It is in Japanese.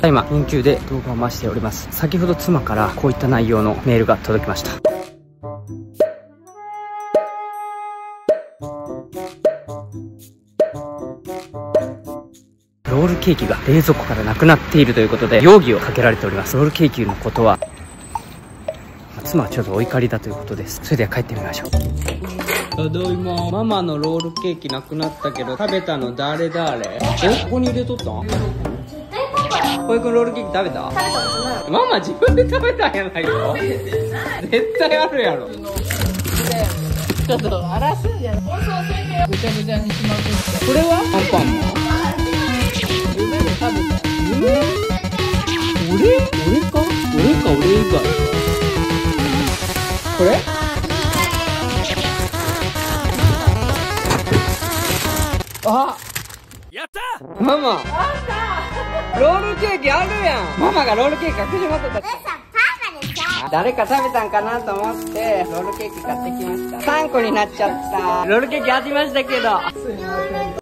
今研究で動画を回しております。先ほど妻からこういった内容のメールが届きました。ロールケーキが冷蔵庫からなくなっているということで容疑をかけられております。ロールケーキのことは妻はちょっとお怒りだということです。それでは帰ってみましょう。ただいま。ママのロールケーキなくなったけど食べたの誰誰？ここに入れとったん？小井くんロールケーキ食べた？食べたことない。ママ自分で食べたんやないよ。絶対あるやろ。ちょっと荒らすんじゃない？放送線でぐちゃぐちゃにしまくって。これはパンパンも夢で食べた。俺以外これ？あ、やった！ママロールケーキあるやん。ママがロールケーキ隠しまってた。誰か食べたんかなと思ってロールケーキ買ってきました。3個になっちゃった。ロールケーキありましたけど。すいません。